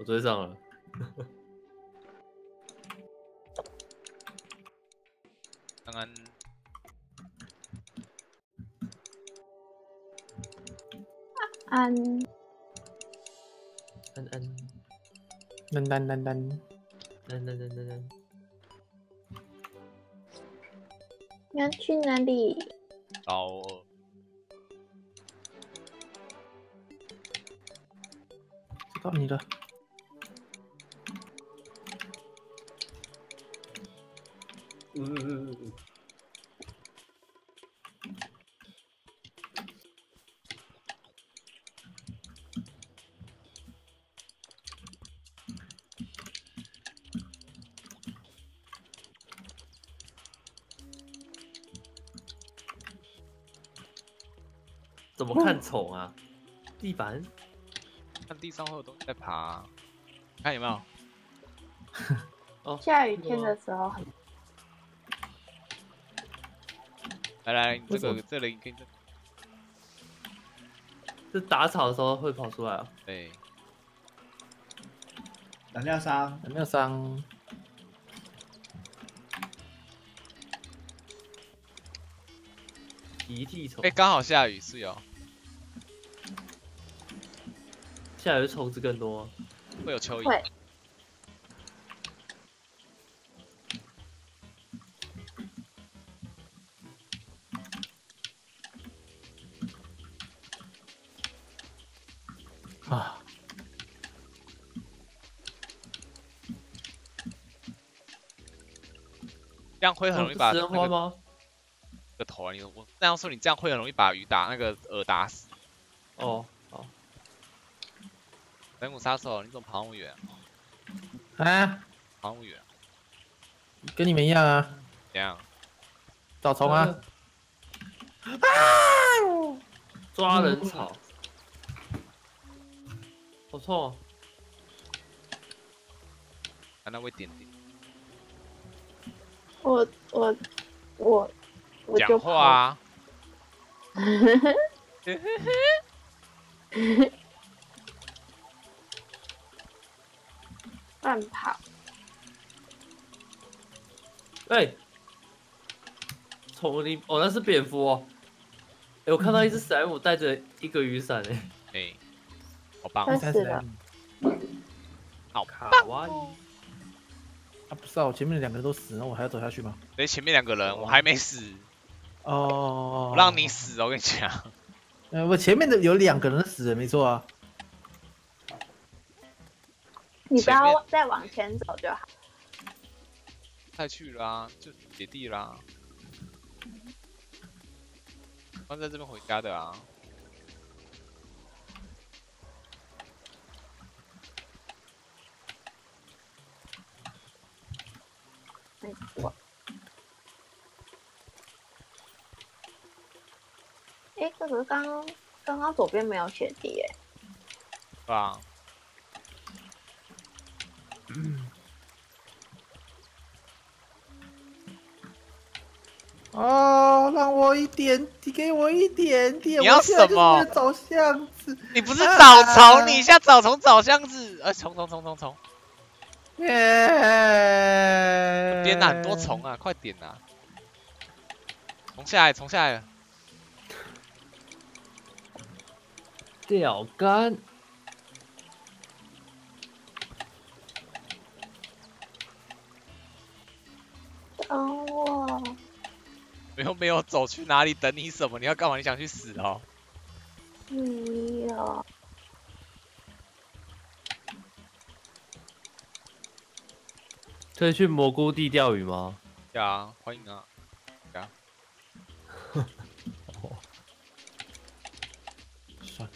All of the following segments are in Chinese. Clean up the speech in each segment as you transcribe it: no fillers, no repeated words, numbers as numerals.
我追上了。 刚刚安安安噔噔噔噔， 噔， 你要去哪里？ 老二， 知道你了。 怎么看虫啊？地板看地上会有东西在爬、啊，你看有没有？ 哦， 下雨天的时候很来来，你为什么这里跟这是打草的时候会跑出来啊。 对， 燃料商， 有没有伤？ 鼻涕虫哎，，刚好下雨是有， 下雨虫子更多。 会有蚯蚓。 会。 啊， 这样会很容易把食人花吗？ 那个头啊，我那样说你这样会很容易把鱼打那个饵打死。 哦，好， 人骨杀手，你怎么跑那么远？ 啊， 跑那么远？ 跟你们一样啊， 怎样？ 找虫啊！ 抓人草，好痛哦！ 啊，那会点点。 我就讲话啊！ 乱跑。 哎，丛林哦，那是蝙蝠哦。哎，我看到一只史莱姆带着一个雨伞哎， 哎，好棒快！ 三死了好卡哇伊。 啊，不是啊，我前面两个人都死，那我还要走下去吗？ 哎，前面两个人我还没死， 哦， 我让你死哦！我跟你讲， 我前面的有两个人死了，没错啊。 你不前面要再往前走就好。 太去啦，就姐弟啦。刚在这边回家的啊。 没错。哎，可是刚刚左边没有血滴耶。 对吧？ 哦，让我一点，你给我一点点。 你要我现在就是什么为了找巷子。 你不是找虫，你一下找虫找箱子，虫！这边啊，很多虫啊，快点啊！虫下来了！ 钓竿， 等我。 没有走去哪里等你什么？你要干嘛？你想去死哦？ 不要。 可以去蘑菇地钓鱼吗？ 对啊，欢迎啊！对啊， 算了，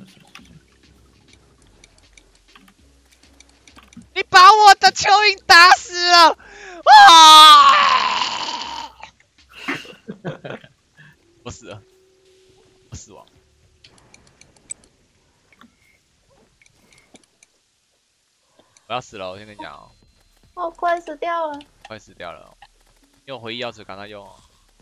你把我的蚯蚓打死了！啊！我死了，我死亡。我要死了，我先跟你讲哦， 我快死掉了。 快死掉了哦。用回忆钥匙赶快用哦。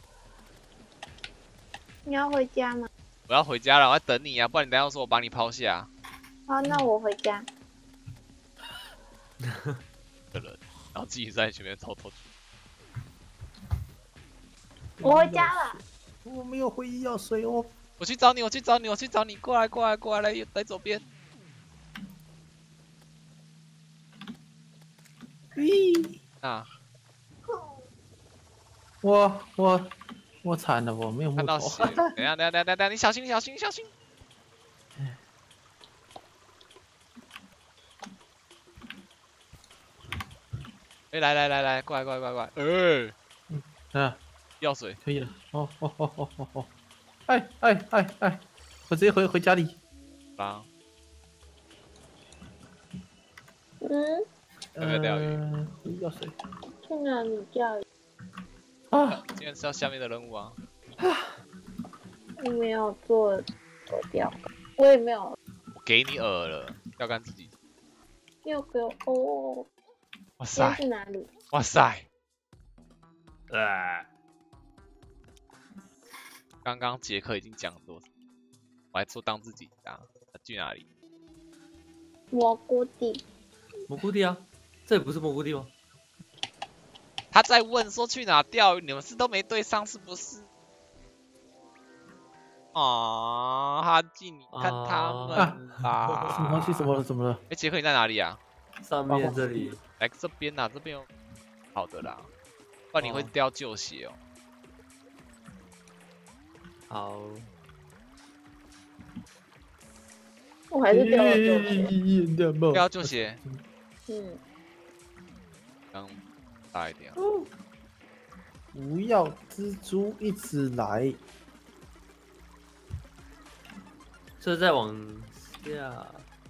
你要回家吗？ 我要回家了，我在等你啊，不然你等一下说我把你抛下。 好，那我回家。 的人，然后自己在前面偷偷。 我回家了。 我没有回医药水哦。 我去找你，我去找你，我去找你，过来，过来，过来，来左边。 咦， 啊， 我惨了，我没有木头。 看到血，等一下，等一下，等一下，你小心，小心，小心。哎，来来来来，过来过来过来过来， 啊， 药水， 可以了。哦，哎，我直接回家里。 啊， 嗯， 要不要钓鱼？ 药水。 去哪里钓鱼？ 啊， 今天是要下面的任务啊。 我没有做钓竿，我也没有。 我给你饵了，钓竿自己。 又给我哦。 哇今天塞， 是哪里？ 哇塞，刚刚杰克已经讲多少，我还说当自己啊，他去哪里？ 蘑菇地。 蘑菇地啊，这里不是蘑菇地吗？ 他在问说去哪钓鱼，你们是都没对上是不是？啊，哈基，你看他们吧。 什么东西？怎么了？ 哎，杰克你在哪里啊？ 上面这里， 来这边呐，这边有好的啦，不然你会掉旧鞋哦。 好， 我还是钓了旧鞋。 掉旧鞋， 嗯， 刚大一点啊。 不要蜘蛛一直来。 这再往下，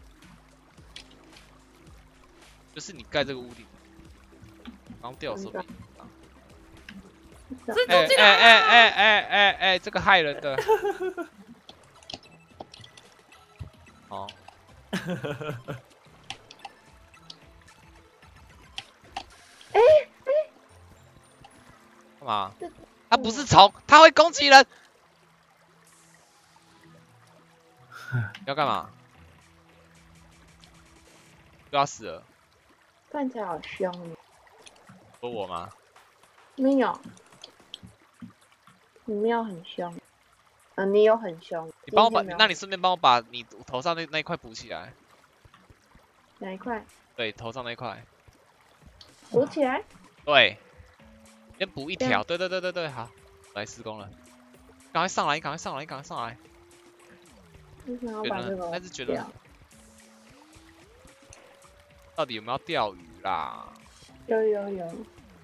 就是你盖这个屋顶，刚掉的时候没哎，这个害人的。哦。干嘛？它不是虫，它会攻击人。要干嘛？又要死了？ 看起来好凶哦。 说我吗？ 没有，你没有很凶。你有很凶。 你帮我把， 今天没有那你顺便帮我把你头上那一块补起来。 哪一块？ 对，头上那一块。 补起来。 对，先补一条。对，好，来施工了。赶快上来，赶快上来，赶快上来。 为什么要把这个那是觉得掉？ 到底有没有钓鱼啦？ 有。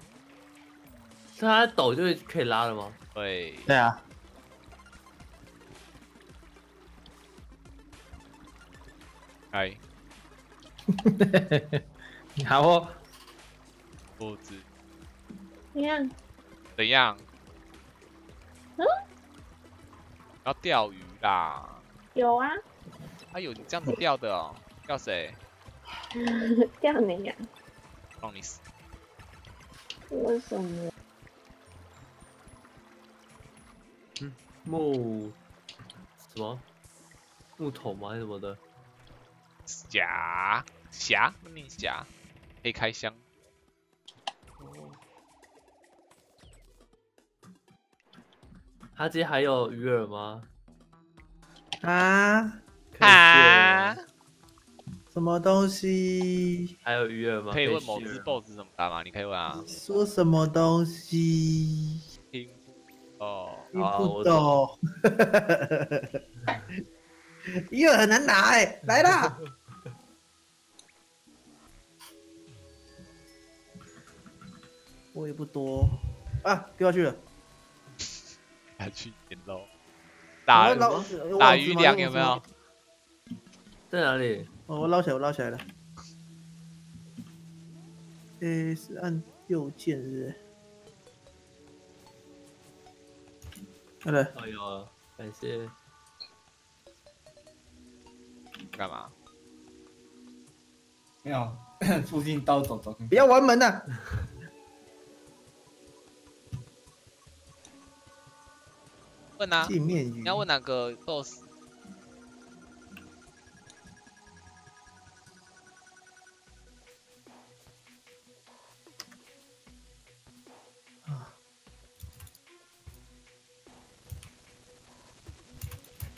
它抖就可以拉了吗？ 对， 对啊。 哎， 你好哦。 不知怎样？ 怎样？ 嗯？ 要钓鱼啦？ 有啊。 哎呦，你这样子钓的哦？钓谁？ 钓你呀？ 让你死！ 为什么？ 木什么木头吗？还是什么的？ 侠，那念侠，可以开箱。 他今天还有鱼饵吗？ 啊？ 可以啊借吗？ 什么东西？ 还有鱼饵吗？ 可以问某只借吗 BOSS 怎么打吗？你可以问啊。 说什么东西？ 听哦， 听好不懂。鱼饵很难拿哎，来啦！我也不多啊，丢下去了。 还去捡肉，打打鱼粮有没有？？ 在哪里？ 哦，我捞起来了。是按右键是不是？好了， 哎呦，感谢。 干嘛？ 没有，附近到处走。 不要玩门呐！ 问啊， 镜面鱼。 你要问哪个 BOSS？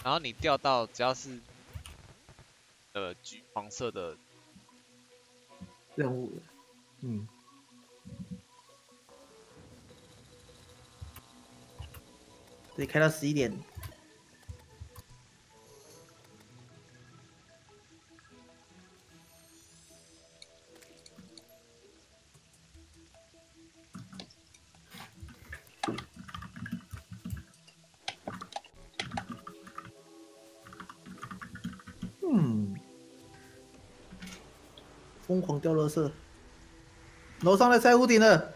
然后你钓到只要是橘黄色的， 任务了。嗯，得开到11点。嗯，疯狂掉垃圾，楼上在拆屋顶了，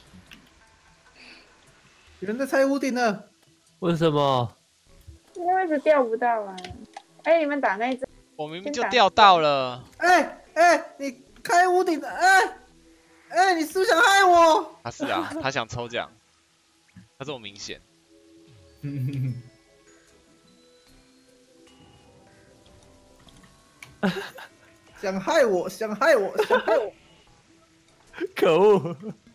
有人在拆屋顶了。 为什么？ 因为一直钓不到啊。哎，你们打那一只， 我明明就钓到了。 你开屋顶的，你是不是想害我？ 他是啊，他想抽奖，他这么明显。 想害我，想害我，想害我！ 可恶！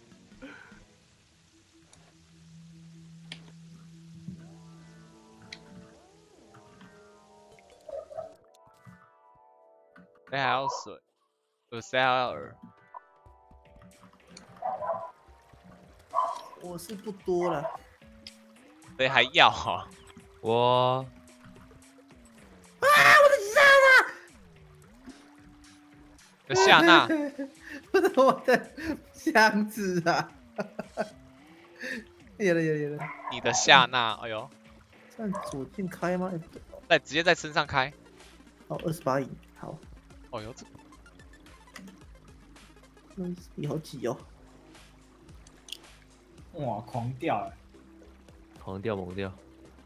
谁还要水？谁还要饵？ 我是不多了。 谁还要啊？ 我夏娜， 不是我的箱子啊！有了！ 你的夏娜，哎呦， 这样左键开吗？ 直接在身上开。 哦，28亿，好。 哦呦， 这好挤哦。 哇，狂掉哎！ 狂掉猛掉。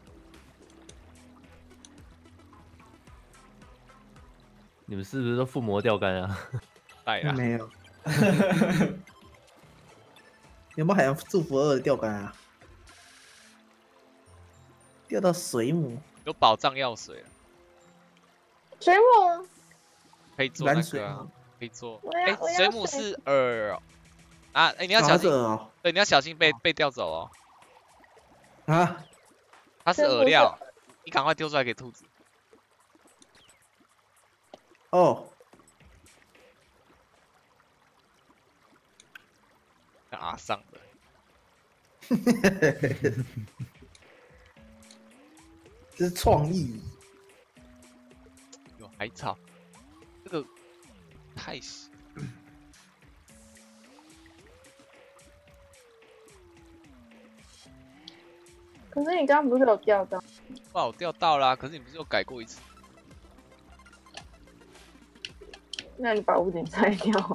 你们是不是都附魔钓竿啊？ 带啦。 没有。有没有海洋祝福2的钓竿啊？钓到水母。 有宝藏药水了， 水母， 可以做那蓝水个啊母， 可以做。 我要我要水母是饵哦啊，你要小心， 啥子哦？ 对，你要小心被钓走哦。 啊？ 它是饵料，你赶快丢出来给兔子。 哦， 啊上的， 这是创意。 有海草，这个太细。 可是你刚刚不是有钓到？ 哇，我钓到啦，可是你不是有改过一次？ 那你把屋顶拆掉。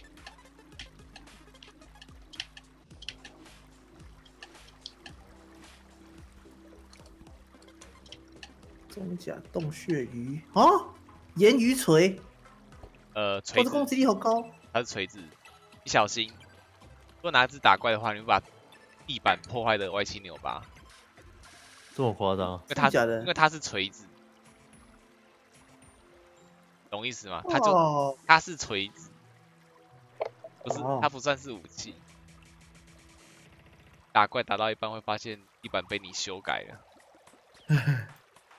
真假洞穴鱼啊？盐鱼锤， 锤子， 我的攻击力好高。 它是锤子，你小心。如果拿这打怪的话，你会把地板破坏的歪七扭八。 这么夸张？ 因为它真假的因为它是锤子，懂意思吗？ 哦， 它是锤子，不是哦它不算是武器。打怪打到一半会发现地板被你修改了。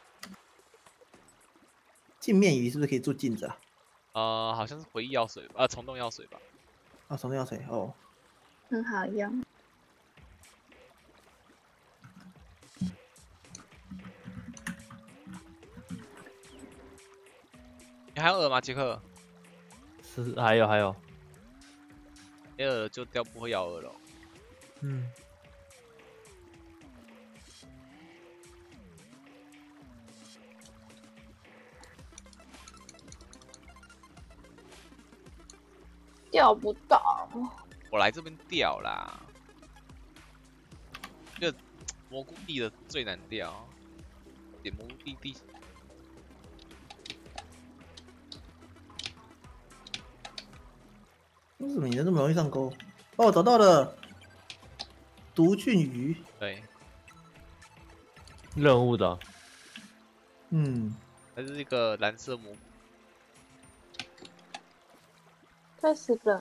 镜面鱼是不是可以做镜子啊？ 好像是回忆药水吧，虫洞药水吧。 啊，虫药水哦。 很好用。 你还有饵吗，杰克？ 是还有， 没有饵就钓不会咬饵了。 嗯， 钓不到。 我来这边钓啦。这蘑菇地的最难钓，点蘑菇地。 为什么你的那么容易上钩？哦，找到了，毒菌鱼。 对， 任务的。 嗯， 它是一个蓝色蘑菇。 快死了。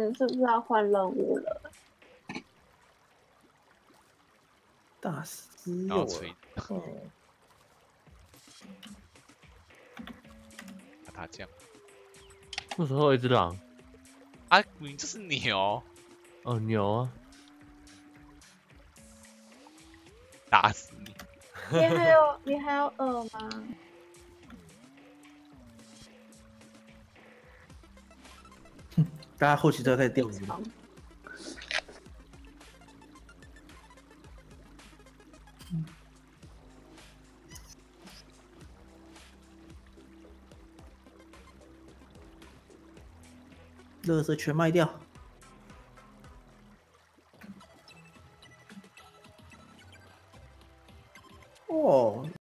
们是不是要换任务了？ 大师有然后吹嗯， 打酱为什么会有一只狼？ 啊，你这是牛， 哦，牛啊！ 打死你！ 你还有2吗？ 大家后期都要开始钓鱼了。 好垃圾全卖掉。哦，